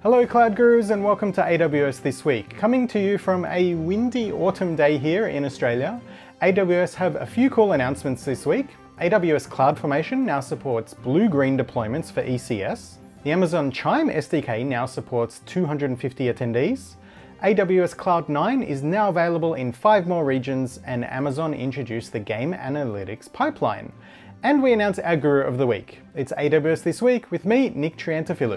Hello Cloud Gurus and welcome to AWS This Week. Coming to you from a windy autumn day here in Australia, AWS have a few cool announcements this week. AWS CloudFormation now supports blue-green deployments for ECS. The Amazon Chim SDK now supports 250 attendees. AWS Cloud9 is now available in 5 more regions, and Amazon introduced the Game Analytics pipeline. And we announce our Guru of the Week. It's AWS This Week with me, Nick Triantafilou.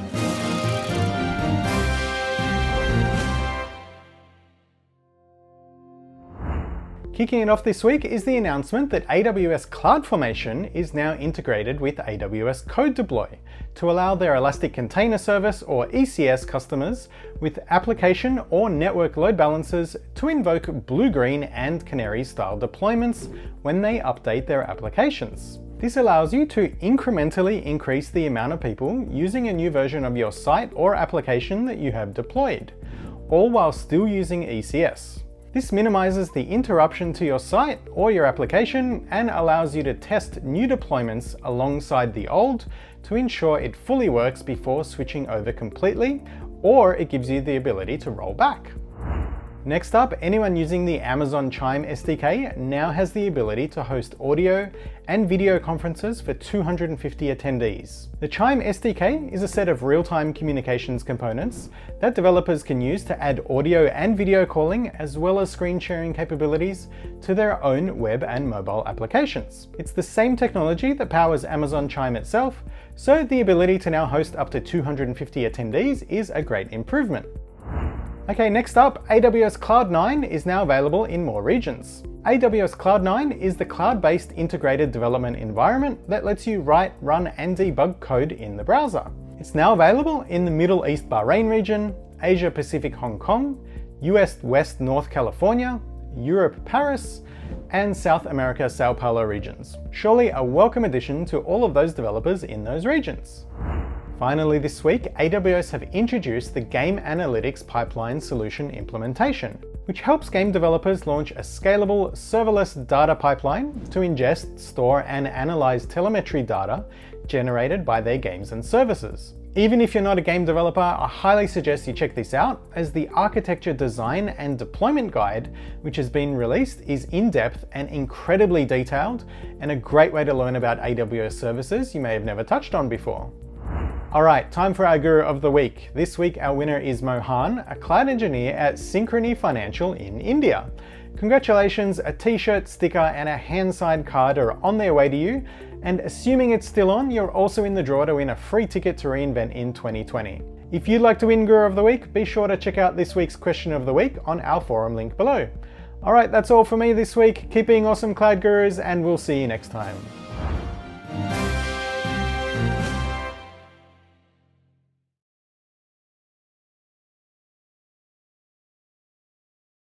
Kicking it off this week is the announcement that AWS CloudFormation is now integrated with AWS Code Deploy to allow their Elastic Container Service or ECS customers with application or network load balancers to invoke blue-green and canary-style deployments when they update their applications. This allows you to incrementally increase the amount of people using a new version of your site or application that you have deployed, all while still using ECS. This minimizes the interruption to your site or your application and allows you to test new deployments alongside the old to ensure it fully works before switching over completely, or it gives you the ability to roll back. Next up, anyone using the Amazon Chim SDK now has the ability to host audio and video conferences for 250 attendees. The Chim SDK is a set of real-time communications components that developers can use to add audio and video calling as well as screen sharing capabilities to their own web and mobile applications. It's the same technology that powers Amazon Chim itself, so the ability to now host up to 250 attendees is a great improvement. Okay, next up, AWS Cloud9 is now available in more regions. AWS Cloud9 is the cloud-based integrated development environment that lets you write, run, and debug code in the browser. It's now available in the Middle East Bahrain region, Asia Pacific Hong Kong, US West North California, Europe Paris, and South America Sao Paulo regions. Surely a welcome addition to all of those developers in those regions. Finally this week, AWS have introduced the Game Analytics Pipeline Solution implementation, which helps game developers launch a scalable serverless data pipeline to ingest, store, and analyze telemetry data generated by their games and services. Even if you're not a game developer, I highly suggest you check this out, as the architecture design and deployment guide, which has been released, is in-depth and incredibly detailed, and a great way to learn about AWS services you may have never touched on before. Alright, time for our Guru of the Week. This week our winner is Mohan, a cloud engineer at Synchrony Financial in India. Congratulations, a t-shirt, sticker, and a hand-signed card are on their way to you, and assuming it's still on, you're also in the draw to win a free ticket to reInvent in 2020. If you'd like to win Guru of the Week, be sure to check out this week's question of the week on our forum link below. Alright, that's all for me this week. Keep being awesome, Cloud Gurus, and we'll see you next time.